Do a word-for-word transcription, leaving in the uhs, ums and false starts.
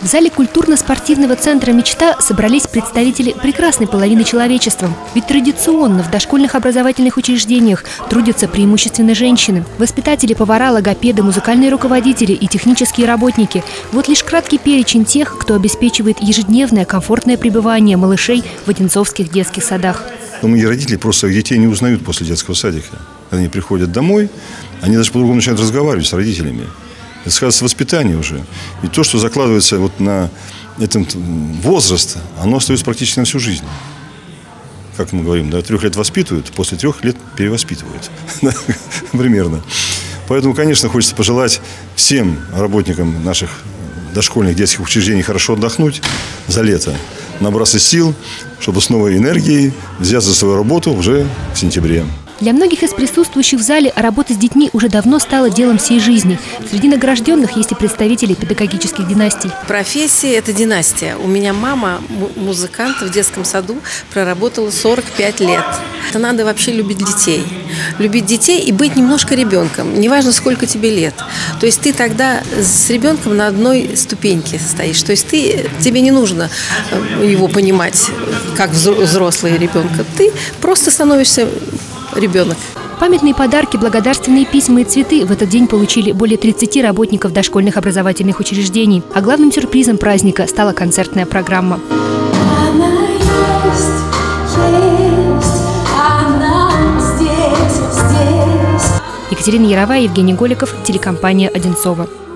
зале культурно-спортивного центра «Мечта» собрались представители прекрасной половины человечества. Ведь традиционно в дошкольных образовательных учреждениях трудятся преимущественно женщины. Воспитатели, повара, логопеды, музыкальные руководители и технические работники. Вот лишь краткий перечень тех, кто обеспечивает ежедневное комфортное пребывание малышей в одинцовских детских садах. Но многие родители просто своих детей не узнают после детского садика. Они приходят домой, они даже по-другому начинают разговаривать с родителями. Это сказывается воспитание уже. И то, что закладывается вот на этот возраст, оно остается практически на всю жизнь. Как мы говорим, да, трех лет воспитывают, после трех лет перевоспитывают. Примерно. Поэтому, конечно, хочется пожелать всем работникам наших дошкольных детских учреждений хорошо отдохнуть за лето, набраться сил, чтобы с новой энергией взяться за свою работу уже в сентябре. Для многих из присутствующих в зале работа с детьми уже давно стала делом всей жизни. Среди награжденных есть и представители педагогических династий. Профессия – это династия. У меня мама музыкант в детском саду, проработала сорок пять лет. Это надо вообще любить детей. Любить детей и быть немножко ребенком. Неважно, сколько тебе лет. То есть ты тогда с ребенком на одной ступеньке стоишь. То есть ты, тебе не нужно его понимать, как взрослый ребенка. Ты просто становишься ребенок. Памятные подарки, благодарственные письма и цветы в этот день получили более тридцати работников дошкольных образовательных учреждений. А главным сюрпризом праздника стала концертная программа. Она есть, есть, она здесь, здесь. Екатерина Яровая, Евгений Голиков, телекомпания «Одинцово».